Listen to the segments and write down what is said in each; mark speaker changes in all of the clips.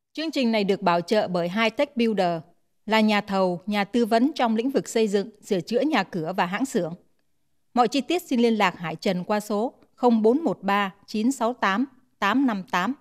Speaker 1: Chương trình này được bảo trợ bởi Hightech Builder, là nhà thầu, nhà tư vấn trong lĩnh vực xây dựng, sửa chữa nhà cửa và hãng xưởng. Mọi chi tiết xin liên lạc Hải Trần qua số 0413 968 858.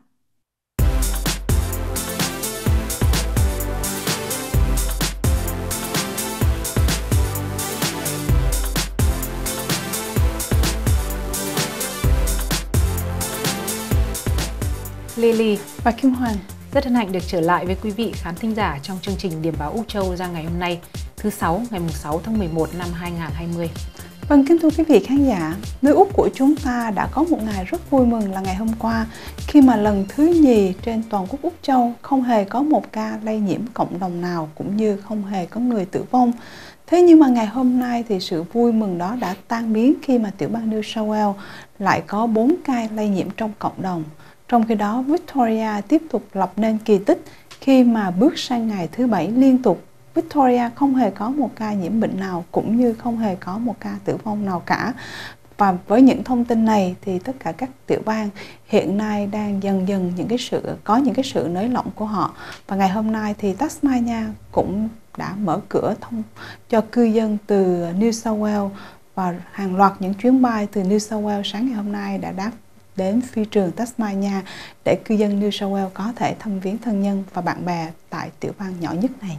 Speaker 2: Lily
Speaker 3: và Kim Hoàng
Speaker 2: rất hân hạnh được trở lại với quý vị khán thính giả trong chương trình Điểm báo Úc Châu ra ngày hôm nay, thứ Sáu, ngày 6 tháng 11 năm 2020.
Speaker 3: Vâng, kính thưa quý vị khán giả, nước Úc của chúng ta đã có một ngày rất vui mừng là ngày hôm qua, khi mà lần thứ nhì trên toàn quốc Úc Châu không hề có một ca lây nhiễm cộng đồng nào, cũng như không hề có người tử vong. Thế nhưng mà ngày hôm nay thì sự vui mừng đó đã tan biến khi mà tiểu bang New South Wales lại có 4 ca lây nhiễm trong cộng đồng. Trong khi đó, Victoria tiếp tục lập nên kỳ tích khi mà bước sang ngày thứ 7 liên tục. Victoria không hề có một ca nhiễm bệnh nào, cũng như không hề có một ca tử vong nào cả. Và với những thông tin này thì tất cả các tiểu bang hiện nay đang dần dần có những cái sự nới lỏng của họ. Và ngày hôm nay thì Tasmania cũng đã mở cửa cho cư dân từ New South Wales, và hàng loạt những chuyến bay từ New South Wales sáng ngày hôm nay đã đáp đến phi trường Tasmania để cư dân New South Wales có thể thăm viếng thân nhân và bạn bè tại tiểu bang nhỏ nhất này.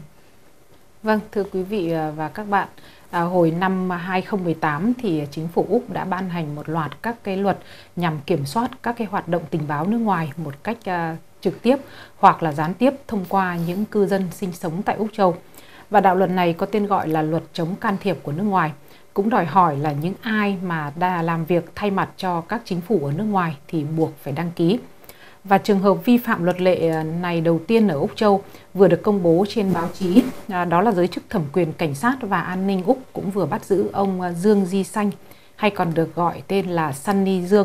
Speaker 2: Vâng, thưa quý vị và các bạn, hồi năm 2018 thì chính phủ Úc đã ban hành một loạt các cái luật nhằm kiểm soát các cái hoạt động tình báo nước ngoài một cách trực tiếp hoặc là gián tiếp thông qua những cư dân sinh sống tại Úc Châu. Và đạo luật này có tên gọi là luật chống can thiệp của nước ngoài, cũng đòi hỏi là những ai mà đã làm việc thay mặt cho các chính phủ ở nước ngoài thì buộc phải đăng ký. Và trường hợp vi phạm luật lệ này đầu tiên ở Úc Châu vừa được công bố trên báo chí, đó là giới chức thẩm quyền cảnh sát và an ninh Úc cũng vừa bắt giữ ông Dương Di Sanh, hay còn được gọi tên là Sunny Dương,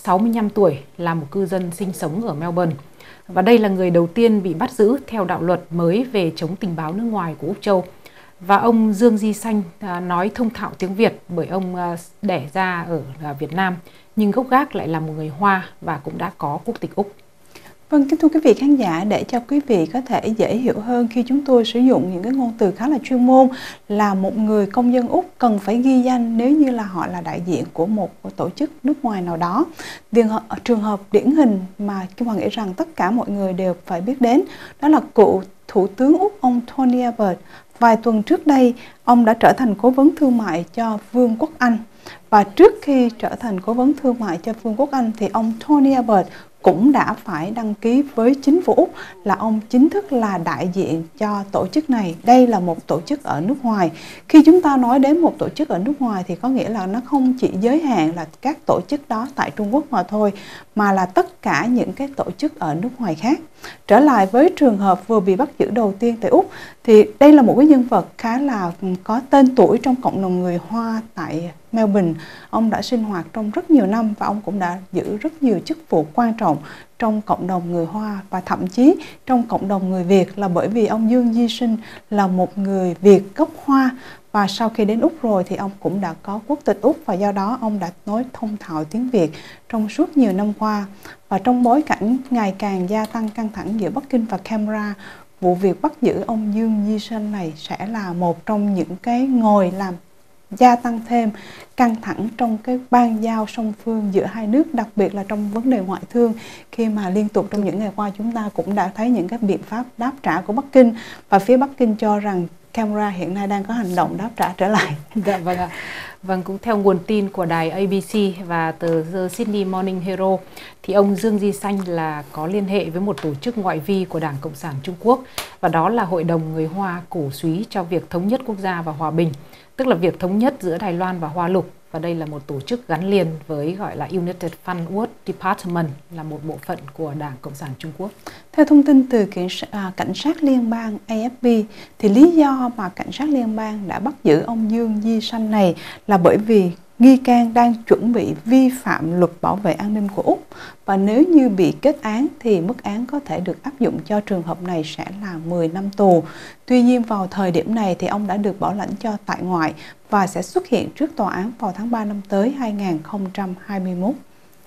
Speaker 2: 65 tuổi, là một cư dân sinh sống ở Melbourne. Và đây là người đầu tiên bị bắt giữ theo đạo luật mới về chống tình báo nước ngoài của Úc Châu. Và ông Dương Di Sanh nói thông thạo tiếng Việt bởi ông đẻ ra ở Việt Nam, nhưng gốc gác lại là một người Hoa và cũng đã có quốc tịch Úc.
Speaker 3: Vâng, kính thưa quý vị khán giả, để cho quý vị có thể dễ hiểu hơn khi chúng tôi sử dụng những cái ngôn từ khá là chuyên môn, là một người công dân Úc cần phải ghi danh nếu như là họ là đại diện của một tổ chức nước ngoài nào đó. Trường hợp điển hình mà Kim Hoàng nghĩ rằng tất cả mọi người đều phải biết đến, đó là cựu Thủ tướng Úc ông Tony Abbott. Vài tuần trước đây, ông đã trở thành cố vấn thương mại cho Vương quốc Anh. Và trước khi trở thành cố vấn thương mại cho Vương quốc Anh thì ông Tony Abbott cũng đã phải đăng ký với chính phủ Úc là ông chính thức là đại diện cho tổ chức này. Đây là một tổ chức ở nước ngoài. Khi chúng ta nói đến một tổ chức ở nước ngoài thì có nghĩa là nó không chỉ giới hạn là các tổ chức đó tại Trung Quốc mà thôi, mà là tất cả những cái tổ chức ở nước ngoài khác. Trở lại với trường hợp vừa bị bắt giữ đầu tiên tại Úc, thì đây là một cái nhân vật khá là có tên tuổi trong cộng đồng người Hoa tại Melbourne. Ông đã sinh hoạt trong rất nhiều năm và ông cũng đã giữ rất nhiều chức vụ quan trọng trong cộng đồng người Hoa và thậm chí trong cộng đồng người Việt, là bởi vì ông Dương Di Sinh là một người Việt gốc Hoa. Và sau khi đến Úc rồi thì ông cũng đã có quốc tịch Úc, và do đó ông đã nói thông thạo tiếng Việt trong suốt nhiều năm qua. Và trong bối cảnh ngày càng gia tăng căng thẳng giữa Bắc Kinh và Canberra, vụ việc bắt giữ ông Dương Di Sinh này sẽ là một trong những cái ngòi làm gia tăng thêm căng thẳng trong cái ban giao song phương giữa hai nước, đặc biệt là trong vấn đề ngoại thương, khi mà liên tục trong những ngày qua chúng ta cũng đã thấy những cái biện pháp đáp trả của Bắc Kinh, và phía Bắc Kinh cho rằng Canberra hiện nay đang có hành động đáp trả trở lại.
Speaker 2: Dạ vâng ạ. Vâng, cũng theo nguồn tin của đài ABC và tờ The Sydney Morning Herald thì ông Dương Di Sanh là có liên hệ với một tổ chức ngoại vi của Đảng Cộng sản Trung Quốc, và đó là Hội đồng Người Hoa cổ súy cho việc thống nhất quốc gia và hòa bình, tức là việc thống nhất giữa Đài Loan và Hoa Lục. Và đây là một tổ chức gắn liền với gọi là United Front World Department, là một bộ phận của Đảng Cộng sản Trung Quốc.
Speaker 3: Theo thông tin từ cảnh sát liên bang AFP, thì lý do mà cảnh sát liên bang đã bắt giữ ông Dương Di Sanh này là bởi vì nghi can đang chuẩn bị vi phạm luật bảo vệ an ninh của Úc, và nếu như bị kết án thì mức án có thể được áp dụng cho trường hợp này sẽ là 10 năm tù. Tuy nhiên vào thời điểm này thì ông đã được bảo lãnh cho tại ngoại và sẽ xuất hiện trước tòa án vào tháng 3 năm tới 2021.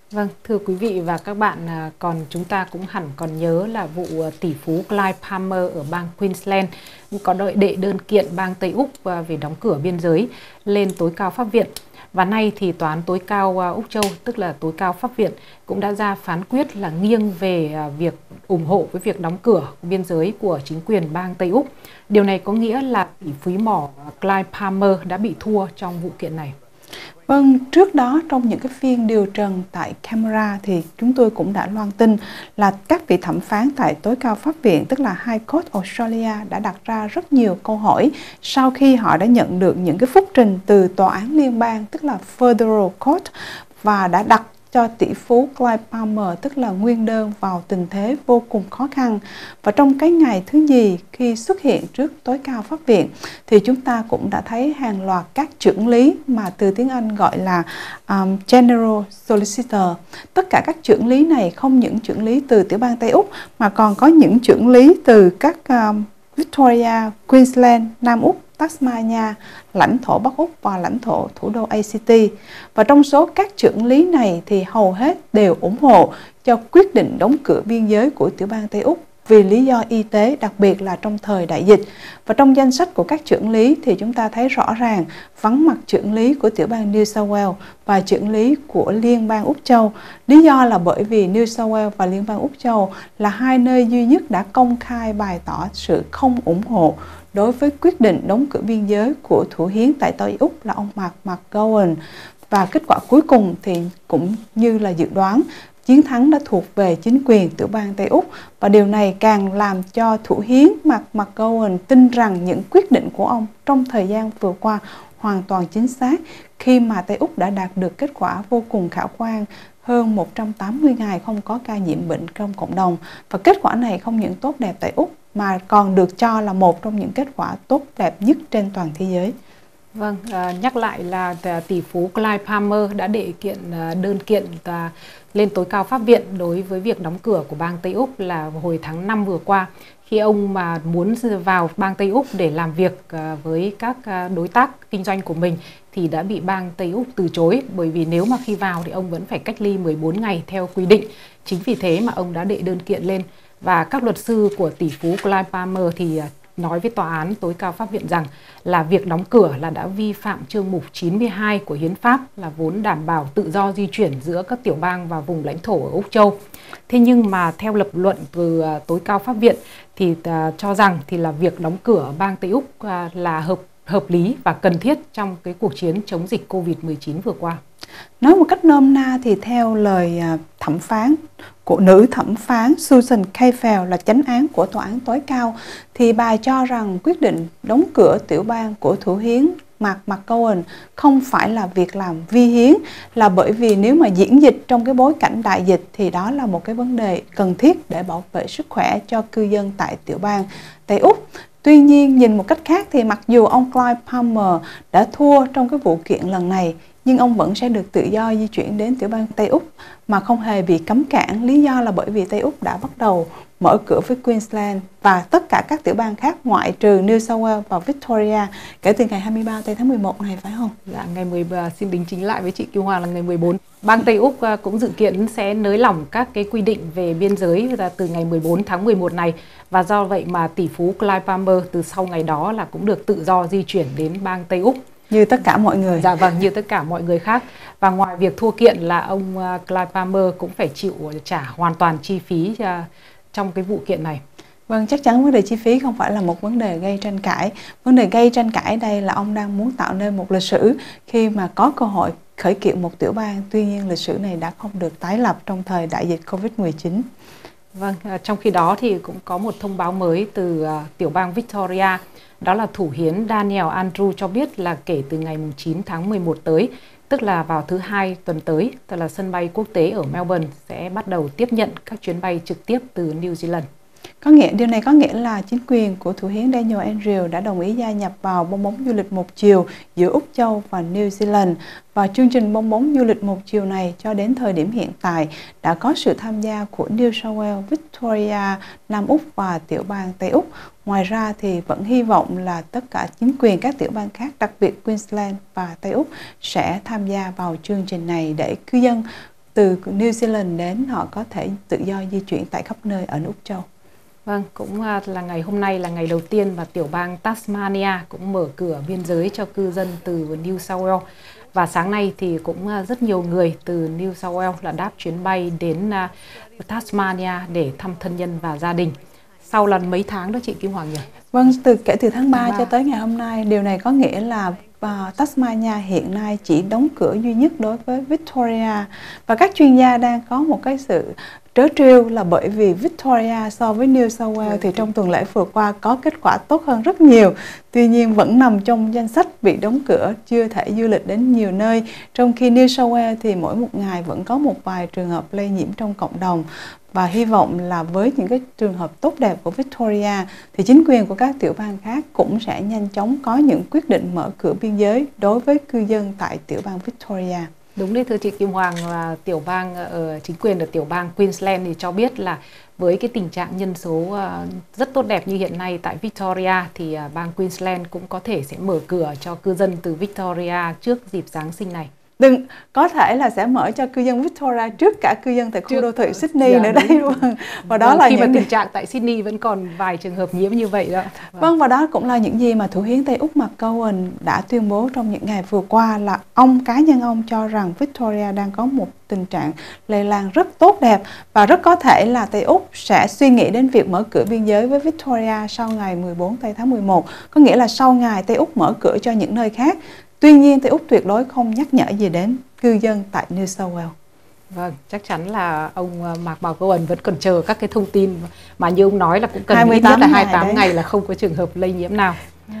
Speaker 2: Vâng, thưa quý vị và các bạn, còn chúng ta cũng hẳn còn nhớ là vụ tỷ phú Clive Palmer ở bang Queensland có đệ đơn kiện bang Tây Úc về đóng cửa biên giới lên tối cao pháp viện. Và nay thì Tòa án tối cao Úc Châu, tức là tối cao pháp viện, cũng đã ra phán quyết là nghiêng về việc ủng hộ với việc đóng cửa biên giới của chính quyền bang Tây Úc. Điều này có nghĩa là tỷ phú mỏ Clive Palmer đã bị thua trong vụ kiện này.
Speaker 3: Vâng, trước đó trong những cái phiên điều trần tại Canberra thì chúng tôi cũng đã loan tin là các vị thẩm phán tại tối cao pháp viện, tức là High Court Australia, đã đặt ra rất nhiều câu hỏi sau khi họ đã nhận được những cái phúc trình từ tòa án liên bang, tức là Federal Court, và đã đặt cho tỷ phú Clive Palmer, tức là nguyên đơn, vào tình thế vô cùng khó khăn. Và trong cái ngày thứ nhì khi xuất hiện trước tối cao pháp viện thì chúng ta cũng đã thấy hàng loạt các chưởng lý mà từ tiếng Anh gọi là General Solicitor. Tất cả các chưởng lý này không những chưởng lý từ tiểu bang Tây Úc mà còn có những chưởng lý từ các Victoria, Queensland, Nam Úc, Tasmania, lãnh thổ Bắc Úc và lãnh thổ thủ đô ACT. Và trong số các chưởng lý này thì hầu hết đều ủng hộ cho quyết định đóng cửa biên giới của tiểu bang Tây Úc vì lý do y tế, đặc biệt là trong thời đại dịch. Và trong danh sách của các chưởng lý thì chúng ta thấy rõ ràng vắng mặt chưởng lý của tiểu bang New South Wales và chưởng lý của liên bang Úc Châu. Lý do là bởi vì New South Wales và liên bang Úc Châu là hai nơi duy nhất đã công khai bày tỏ sự không ủng hộ đối với quyết định đóng cửa biên giới của thủ hiến tại Tây Úc là ông Mark McGowan. Và kết quả cuối cùng thì cũng như là dự đoán, chiến thắng đã thuộc về chính quyền tiểu bang Tây Úc, và điều này càng làm cho thủ hiến Mark McGowan tin rằng những quyết định của ông trong thời gian vừa qua hoàn toàn chính xác, khi mà Tây Úc đã đạt được kết quả vô cùng khả quan, hơn 180 ngày không có ca nhiễm bệnh trong cộng đồng. Và kết quả này không những tốt đẹp tại Úc mà còn được cho là một trong những kết quả tốt đẹp nhất trên toàn thế giới.
Speaker 2: Vâng, nhắc lại là tỷ phú Clive Palmer đã đệ đơn kiện lên tối cao pháp viện đối với việc đóng cửa của bang Tây Úc là hồi tháng 5 vừa qua, khi ông mà muốn vào bang Tây Úc để làm việc với các đối tác kinh doanh của mình thì đã bị bang Tây Úc từ chối, bởi vì nếu mà khi vào thì ông vẫn phải cách ly 14 ngày theo quy định. Chính vì thế mà ông đã đệ đơn kiện lên, và các luật sư của tỷ phú Clive Palmer thì nói với tòa án tối cao pháp viện rằng là việc đóng cửa là đã vi phạm chương mục 92 của hiến pháp, là vốn đảm bảo tự do di chuyển giữa các tiểu bang và vùng lãnh thổ ở Úc Châu. Thế nhưng mà theo lập luận từ tối cao pháp viện thì cho rằng thì là việc đóng cửa bang Tây Úc là hợp lý và cần thiết trong cái cuộc chiến chống dịch Covid-19 vừa qua.
Speaker 3: Nói một cách nôm na thì theo lời thẩm phán của nữ thẩm phán Susan Cahill, là chánh án của tòa án tối cao, thì bà cho rằng quyết định đóng cửa tiểu bang của thủ hiến Mark McGowan không phải là việc làm vi hiến, là bởi vì nếu mà diễn dịch trong cái bối cảnh đại dịch thì đó là một cái vấn đề cần thiết để bảo vệ sức khỏe cho cư dân tại tiểu bang Tây Úc. Tuy nhiên, nhìn một cách khác thì mặc dù ông Clive Palmer đã thua trong cái vụ kiện lần này, nhưng ông vẫn sẽ được tự do di chuyển đến tiểu bang Tây Úc mà không hề bị cấm cản. Lý do là bởi vì Tây Úc đã bắt đầu mở cửa với Queensland và tất cả các tiểu bang khác ngoại trừ New South Wales và Victoria kể từ ngày 23 tháng 11 này, phải không?
Speaker 2: Dạ, ngày 13, xin đính chính lại với chị Kiều Hoa là ngày 14. Bang Tây Úc cũng dự kiến sẽ nới lỏng các cái quy định về biên giới từ ngày 14 tháng 11 này. Và do vậy mà tỷ phú Clive Palmer từ sau ngày đó là cũng được tự do di chuyển đến bang Tây Úc.
Speaker 3: Như tất cả mọi người.
Speaker 2: Dạ vâng, như tất cả mọi người khác. Và ngoài việc thua kiện là ông Clive Palmer cũng phải chịu trả hoàn toàn chi phí trong cái vụ kiện này.
Speaker 3: Vâng, chắc chắn vấn đề chi phí không phải là một vấn đề gây tranh cãi. Vấn đề gây tranh cãi đây là ông đang muốn tạo nên một lịch sử khi mà có cơ hội khởi kiện một tiểu bang. Tuy nhiên lịch sử này đã không được tái lập trong thời đại dịch Covid-19.
Speaker 2: Vâng, trong khi đó thì cũng có một thông báo mới từ tiểu bang Victoria. Đó là thủ hiến Daniel Andrew cho biết là kể từ ngày 9 tháng 11 tới, tức là vào thứ Hai tuần tới, tức là sân bay quốc tế ở Melbourne sẽ bắt đầu tiếp nhận các chuyến bay trực tiếp từ New Zealand.
Speaker 3: Điều này có nghĩa là chính quyền của thủ hiến Daniel Andrew đã đồng ý gia nhập vào bong bóng du lịch một chiều giữa Úc Châu và New Zealand. Và chương trình bong bóng du lịch một chiều này cho đến thời điểm hiện tại đã có sự tham gia của New South Wales, Victoria, Nam Úc và tiểu bang Tây Úc. Ngoài ra thì vẫn hy vọng là tất cả chính quyền các tiểu bang khác, đặc biệt Queensland và Tây Úc sẽ tham gia vào chương trình này để cư dân từ New Zealand đến họ có thể tự do di chuyển tại khắp nơi ở Úc Châu.
Speaker 2: Vâng, cũng là ngày hôm nay là ngày đầu tiên mà tiểu bang Tasmania cũng mở cửa biên giới cho cư dân từ New South Wales. Và sáng nay thì cũng rất nhiều người từ New South Wales là đáp chuyến bay đến Tasmania để thăm thân nhân và gia đình. Sau lần mấy tháng đó chị Kim Hoàng nhỉ?
Speaker 3: Vâng, kể từ tháng 3 cho tới ngày hôm nay, điều này có nghĩa là Tasmania hiện nay chỉ đóng cửa duy nhất đối với Victoria. Và các chuyên gia đang có một cái sự trớ trêu là bởi vì Victoria so với New South Wales thì trong tuần lễ vừa qua có kết quả tốt hơn rất nhiều. Tuy nhiên vẫn nằm trong danh sách bị đóng cửa, chưa thể du lịch đến nhiều nơi. Trong khi New South Wales thì mỗi một ngày vẫn có một vài trường hợp lây nhiễm trong cộng đồng. Và hy vọng là với những cái trường hợp tốt đẹp của Victoria thì chính quyền của các tiểu bang khác cũng sẽ nhanh chóng có những quyết định mở cửa biên giới đối với cư dân tại tiểu bang Victoria.
Speaker 2: Đúng đấy thưa chị Kim Hoàng, là tiểu bang chính quyền ở tiểu bang Queensland thì cho biết là với cái tình trạng nhân số rất tốt đẹp như hiện nay tại Victoria thì bang Queensland cũng có thể sẽ mở cửa cho cư dân từ Victoria trước dịp Giáng sinh này.
Speaker 3: Có thể là sẽ mở cho cư dân Victoria trước cả cư dân tại khu đô thị Sydney nữa đấy. Và đó là
Speaker 2: khi
Speaker 3: những
Speaker 2: mà tình trạng tại Sydney vẫn còn vài trường hợp nhiễm như vậy đó.
Speaker 3: Vâng, và đó cũng là những gì mà Thủ hiến Tây Úc McGowan đã tuyên bố trong những ngày vừa qua, là cá nhân ông cho rằng Victoria đang có một tình trạng lây lan rất tốt đẹp và rất có thể là Tây Úc sẽ suy nghĩ đến việc mở cửa biên giới với Victoria sau ngày 14 tháng 11, có nghĩa là sau ngày Tây Úc mở cửa cho những nơi khác. Tuy nhiên, Tây Úc tuyệt đối không nhắc nhở gì đến cư dân tại New South Wales.
Speaker 2: Vâng, chắc chắn là ông Mark McGowan vẫn còn chờ các cái thông tin mà như ông nói là cũng cần ít nhất là 28 ngày là không có trường hợp lây nhiễm nào.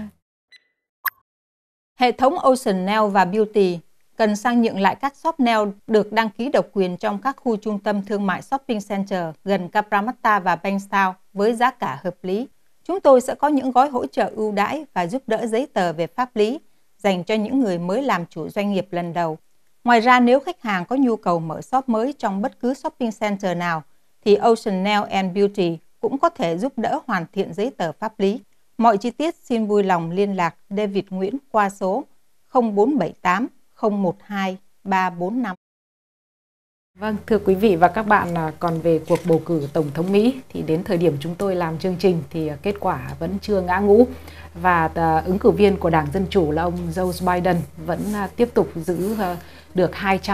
Speaker 1: Hệ thống Ocean Nail và Beauty cần sang nhượng lại các shop nail được đăng ký độc quyền trong các khu trung tâm thương mại shopping center gần Cabramatta và Bankstown với giá cả hợp lý. Chúng tôi sẽ có những gói hỗ trợ ưu đãi và giúp đỡ giấy tờ về pháp lý dành cho những người mới làm chủ doanh nghiệp lần đầu. Ngoài ra, nếu khách hàng có nhu cầu mở shop mới trong bất cứ shopping center nào, thì Ocean Nail and Beauty cũng có thể giúp đỡ hoàn thiện giấy tờ pháp lý. Mọi chi tiết xin vui lòng liên lạc David Nguyễn qua số 0478 012 345.
Speaker 2: Vâng, thưa quý vị và các bạn, còn về cuộc bầu cử Tổng thống Mỹ thì đến thời điểm chúng tôi làm chương trình thì kết quả vẫn chưa ngã ngũ. Và ứng cử viên của Đảng Dân Chủ là ông Joe Biden vẫn tiếp tục giữ được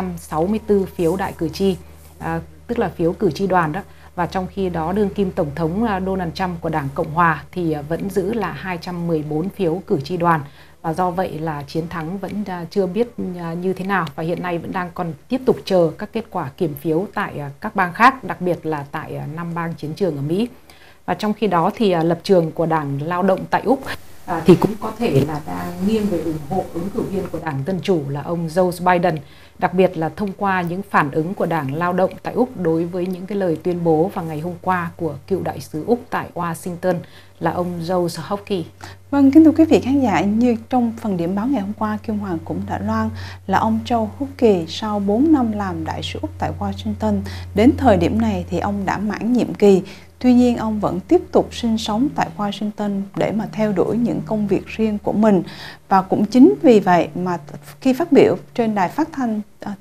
Speaker 2: 264 phiếu đại cử tri, tức là phiếu cử tri đoàn đó. Và trong khi đó đương kim Tổng thống Donald Trump của Đảng Cộng Hòa thì vẫn giữ là 214 phiếu cử tri đoàn. Và do vậy là chiến thắng vẫn chưa biết như thế nào và hiện nay vẫn đang còn tiếp tục chờ các kết quả kiểm phiếu tại các bang khác, đặc biệt là tại 5 bang chiến trường ở Mỹ. Và trong khi đó thì lập trường của Đảng Lao động tại Úc thì cũng có thể là đang nghiêng về ủng hộ ứng cử viên của Đảng Dân Chủ là ông Joe Biden, đặc biệt là thông qua những phản ứng của Đảng Lao động tại Úc đối với những cái lời tuyên bố vào ngày hôm qua của cựu đại sứ Úc tại Washington là ông Joe Hockey.
Speaker 3: Vâng, kính thưa quý vị khán giả, như trong phần điểm báo ngày hôm qua, Kim Hoàng cũng đã loan là ông Joe Hockey sau 4 năm làm đại sứ Úc tại Washington, đến thời điểm này thì ông đã mãn nhiệm kỳ. Tuy nhiên, ông vẫn tiếp tục sinh sống tại Washington để mà theo đuổi những công việc riêng của mình. Và cũng chính vì vậy mà khi phát biểu trên đài phát thanh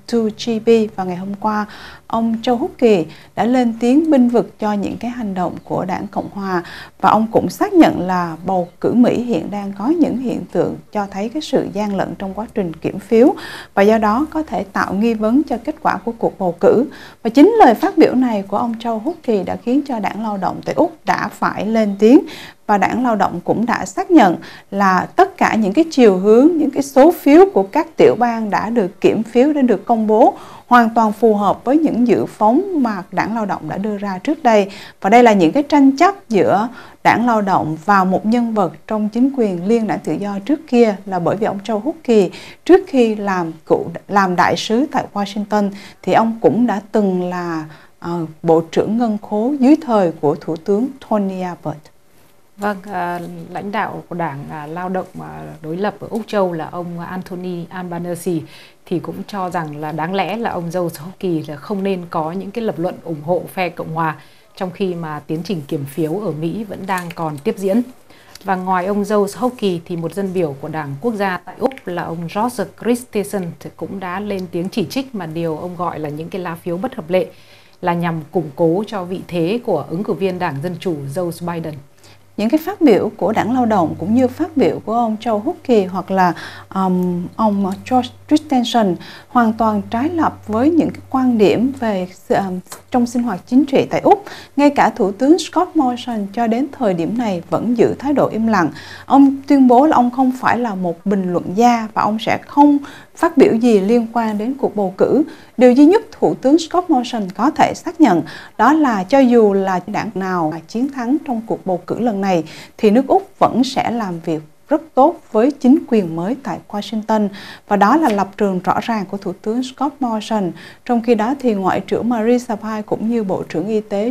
Speaker 3: 2GB vào ngày hôm qua, ông Joe Hockey đã lên tiếng bênh vực cho những cái hành động của Đảng Cộng Hòa. Và ông cũng xác nhận là bầu cử Mỹ hiện đang có những hiện tượng cho thấy cái sự gian lận trong quá trình kiểm phiếu và do đó có thể tạo nghi vấn cho kết quả của cuộc bầu cử. Và chính lời phát biểu này của ông Joe Hockey đã khiến cho Đảng Lao động tại Úc đã phải lên tiếng. Và Đảng Lao động cũng đã xác nhận là tất cả những cái chiều hướng, những cái số phiếu của các tiểu bang đã được kiểm phiếu, đã được công bố hoàn toàn phù hợp với những dự phóng mà Đảng Lao động đã đưa ra trước đây. Và đây là những cái tranh chấp giữa Đảng Lao động và một nhân vật trong chính quyền Liên đảng Tự do trước kia, là bởi vì ông Joe Hockey trước khi làm đại sứ tại Washington thì ông cũng đã từng là Bộ trưởng Ngân khố dưới thời của Thủ tướng Tony Abbott.
Speaker 2: Vâng, lãnh đạo của Đảng Lao động đối lập ở Úc Châu là ông Anthony Albanese thì cũng cho rằng là đáng lẽ là ông Joe Hockey là không nên có những cái lập luận ủng hộ phe Cộng Hòa trong khi mà tiến trình kiểm phiếu ở Mỹ vẫn đang còn tiếp diễn. Và ngoài ông Joe Hockey thì một dân biểu của Đảng Quốc gia tại Úc là ông George Christensen cũng đã lên tiếng chỉ trích mà điều ông gọi là những cái lá phiếu bất hợp lệ là nhằm củng cố cho vị thế của ứng cử viên Đảng Dân Chủ Joe Biden.
Speaker 3: Những cái phát biểu của Đảng Lao động cũng như phát biểu của ông Joe Hockey hoặc là ông George Christensen hoàn toàn trái lập với những cái quan điểm về trong sinh hoạt chính trị tại Úc. Ngay cả Thủ tướng Scott Morrison cho đến thời điểm này vẫn giữ thái độ im lặng. Ông tuyên bố là ông không phải là một bình luận gia và ông sẽ không phát biểu gì liên quan đến cuộc bầu cử. Điều duy nhất Thủ tướng Scott Morrison có thể xác nhận đó là cho dù là đảng nào chiến thắng trong cuộc bầu cử lần này thì nước Úc vẫn sẽ làm việc rất tốt với chính quyền mới tại Washington, và đó là lập trường rõ ràng của Thủ tướng Scott Morrison. Trong khi đó thì Ngoại trưởng Marisa Peake cũng như Bộ trưởng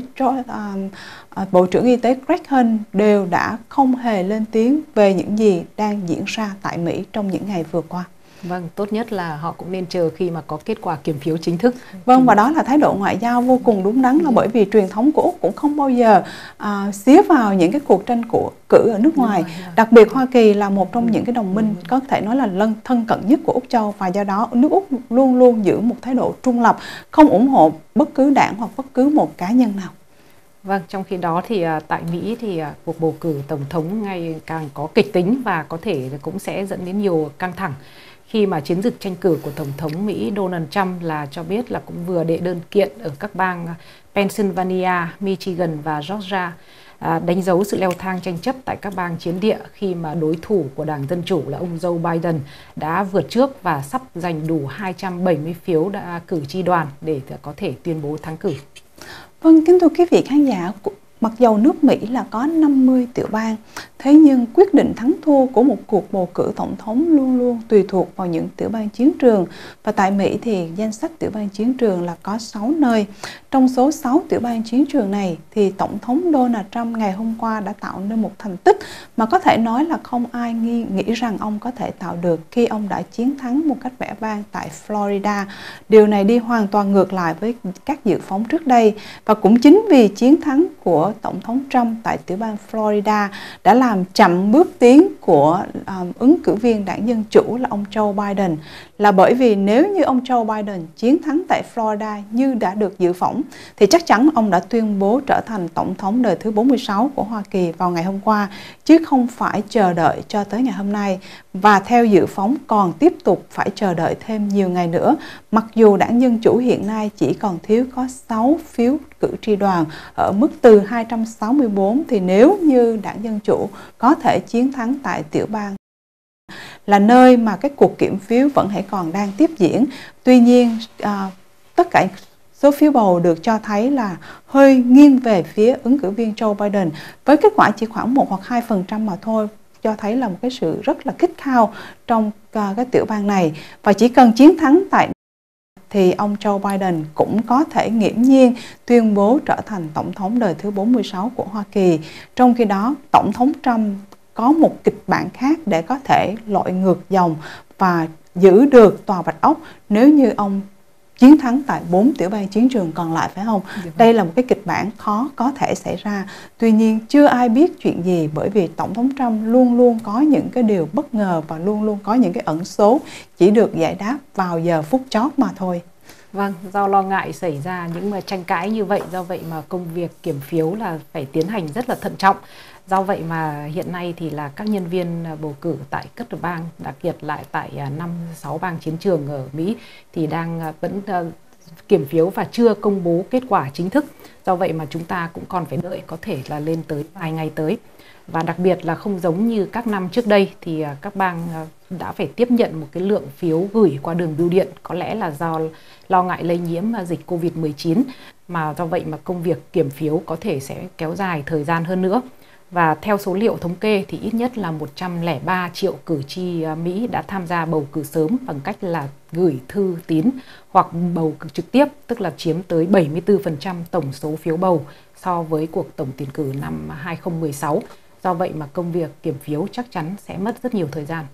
Speaker 3: Y tế Greg Hunt đều đã không hề lên tiếng về những gì đang diễn ra tại Mỹ trong những ngày vừa qua.
Speaker 2: Vâng, tốt nhất là họ cũng nên chờ khi mà có kết quả kiểm phiếu chính thức.
Speaker 3: Vâng, và đó là thái độ ngoại giao vô cùng đúng đắn, là bởi vì truyền thống của Úc cũng không bao giờ xía vào những cái cuộc tranh cử ở nước ngoài. Đặc biệt Hoa Kỳ là một trong những cái đồng minh có thể nói là thân cận nhất của Úc Châu, và do đó nước Úc luôn luôn giữ một thái độ trung lập, không ủng hộ bất cứ đảng hoặc bất cứ một cá nhân nào.
Speaker 2: Vâng, trong khi đó thì tại Mỹ thì cuộc bầu cử tổng thống ngày càng có kịch tính và có thể cũng sẽ dẫn đến nhiều căng thẳng, khi mà chiến dịch tranh cử của Tổng thống Mỹ Donald Trump là cho biết là cũng vừa đệ đơn kiện ở các bang Pennsylvania, Michigan và Georgia, đánh dấu sự leo thang tranh chấp tại các bang chiến địa khi mà đối thủ của Đảng Dân Chủ là ông Joe Biden đã vượt trước và sắp giành đủ 270 phiếu cử tri đoàn để có thể tuyên bố thắng cử.
Speaker 3: Vâng, kính thưa quý vị khán giả, mặc dầu nước Mỹ là có 50 tiểu bang, thế nhưng quyết định thắng thua của một cuộc bầu cử tổng thống luôn luôn tùy thuộc vào những tiểu bang chiến trường. Và tại Mỹ thì danh sách tiểu bang chiến trường là có 6 nơi. Trong số 6 tiểu bang chiến trường này thì Tổng thống Donald Trump ngày hôm qua đã tạo nên một thành tích mà có thể nói là không ai nghĩ rằng ông có thể tạo được khi ông đã chiến thắng một cách vẻ vang tại Florida. Điều này đi hoàn toàn ngược lại với các dự phóng trước đây, và cũng chính vì chiến thắng của Tổng thống Trump tại tiểu bang Florida đã làm chậm bước tiến của ứng cử viên đảng Dân Chủ là ông Joe Biden. Là bởi vì nếu như ông Joe Biden chiến thắng tại Florida như đã được dự phỏng thì chắc chắn ông đã tuyên bố trở thành Tổng thống đời thứ 46 của Hoa Kỳ vào ngày hôm qua, chứ không phải chờ đợi cho tới ngày hôm nay. Và theo dự phóng còn tiếp tục phải chờ đợi thêm nhiều ngày nữa, mặc dù đảng Dân Chủ hiện nay chỉ còn thiếu có 6 phiếu cử tri đoàn ở mức từ 264, thì nếu như đảng Dân Chủ có thể chiến thắng tại tiểu bang là nơi mà cái cuộc kiểm phiếu vẫn còn đang tiếp diễn. Tuy nhiên tất cả số phiếu bầu được cho thấy là hơi nghiêng về phía ứng cử viên Joe Biden, với kết quả chỉ khoảng 1 hoặc 2% mà thôi, cho thấy là một cái sự rất là khích khao trong cái tiểu bang này. Và chỉ cần chiến thắng tại thì ông Joe Biden cũng có thể nghiễm nhiên tuyên bố trở thành Tổng thống đời thứ 46 của Hoa Kỳ. Trong khi đó, Tổng thống Trump có một kịch bản khác để có thể lội ngược dòng và giữ được Tòa Bạch Ốc nếu như ông chiến thắng tại 4 tiểu bang chiến trường còn lại, phải không? Đây là một cái kịch bản khó có thể xảy ra. Tuy nhiên chưa ai biết chuyện gì, bởi vì Tổng thống Trump luôn luôn có những cái điều bất ngờ và luôn luôn có những cái ẩn số chỉ được giải đáp vào giờ phút chót mà thôi.
Speaker 2: Vâng, do lo ngại xảy ra những tranh cãi như vậy, do vậy mà công việc kiểm phiếu là phải tiến hành rất là thận trọng. Do vậy mà hiện nay thì là các nhân viên bầu cử tại các bang, đặc biệt lại tại 5-6 bang chiến trường ở Mỹ thì đang vẫn kiểm phiếu và chưa công bố kết quả chính thức. Do vậy mà chúng ta cũng còn phải đợi, có thể là lên tới vài ngày tới. Và đặc biệt là không giống như các năm trước đây thì các bang đã phải tiếp nhận một cái lượng phiếu gửi qua đường bưu điện, có lẽ là do lo ngại lây nhiễm dịch Covid-19, mà do vậy mà công việc kiểm phiếu có thể sẽ kéo dài thời gian hơn nữa. Và theo số liệu thống kê thì ít nhất là 103 triệu cử tri Mỹ đã tham gia bầu cử sớm bằng cách là gửi thư tín hoặc bầu cử trực tiếp, tức là chiếm tới 74% tổng số phiếu bầu so với cuộc tổng tuyển cử năm 2016. Do vậy mà công việc kiểm phiếu chắc chắn sẽ mất rất nhiều thời gian.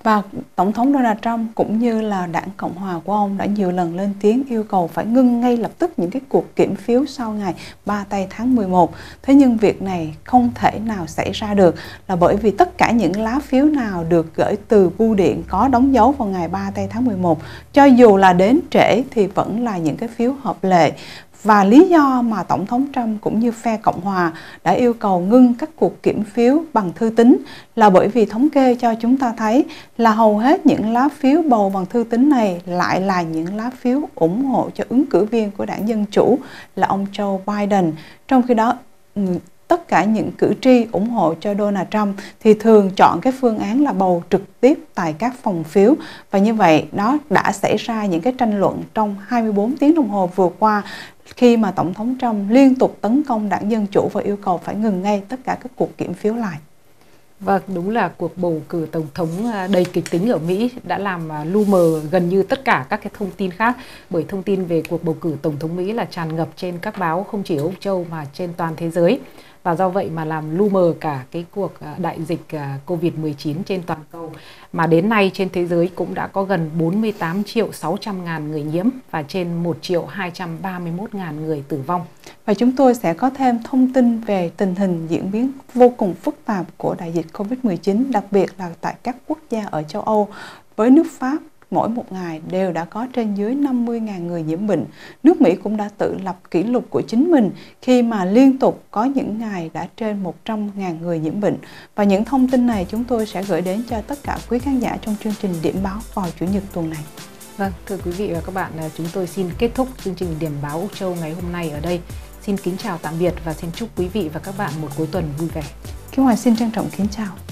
Speaker 3: Và Tổng thống Donald Trump cũng như là đảng Cộng hòa của ông đã nhiều lần lên tiếng yêu cầu phải ngưng ngay lập tức những cái cuộc kiểm phiếu sau ngày 3 tây tháng 11. Thế nhưng việc này không thể nào xảy ra được là bởi vì tất cả những lá phiếu nào được gửi từ bưu điện có đóng dấu vào ngày 3 tây tháng 11, cho dù là đến trễ thì vẫn là những cái phiếu hợp lệ. Và lý do mà Tổng thống Trump cũng như phe Cộng hòa đã yêu cầu ngưng các cuộc kiểm phiếu bằng thư tín là bởi vì thống kê cho chúng ta thấy là hầu hết những lá phiếu bầu bằng thư tín này lại là những lá phiếu ủng hộ cho ứng cử viên của đảng Dân Chủ là ông Joe Biden. Trong khi đó, tất cả những cử tri ủng hộ cho Donald Trump thì thường chọn cái phương án là bầu trực tiếp tại các phòng phiếu. Và như vậy, đó đã xảy ra những cái tranh luận trong 24 tiếng đồng hồ vừa qua khi mà Tổng thống Trump liên tục tấn công đảng Dân Chủ và yêu cầu phải ngừng ngay tất cả các cuộc kiểm phiếu lại.
Speaker 2: Vâng, đúng là cuộc bầu cử Tổng thống đầy kịch tính ở Mỹ đã làm lu mờ gần như tất cả các cái thông tin khác, bởi thông tin về cuộc bầu cử Tổng thống Mỹ là tràn ngập trên các báo không chỉ ở Âu Châu mà trên toàn thế giới. Và do vậy mà làm lu mờ cả cái cuộc đại dịch Covid-19 trên toàn cầu. Mà đến nay trên thế giới cũng đã có gần 48.600.000 người nhiễm và trên 1.231.000 người tử vong.
Speaker 3: Và chúng tôi sẽ có thêm thông tin về tình hình diễn biến vô cùng phức tạp của đại dịch Covid-19, đặc biệt là tại các quốc gia ở châu Âu. Với nước Pháp, mỗi một ngày đều đã có trên dưới 50.000 người nhiễm bệnh. Nước Mỹ cũng đã tự lập kỷ lục của chính mình khi mà liên tục có những ngày đã trên 100.000 người nhiễm bệnh. Và những thông tin này chúng tôi sẽ gửi đến cho tất cả quý khán giả trong chương trình Điểm báo vào Chủ nhật tuần này.
Speaker 2: Vâng, thưa quý vị và các bạn, chúng tôi xin kết thúc chương trình Điểm báo Úc Châu ngày hôm nay ở đây. Xin kính chào tạm biệt và xin chúc quý vị và các bạn một cuối tuần vui vẻ.
Speaker 3: Kim Hoài xin trân trọng kính chào.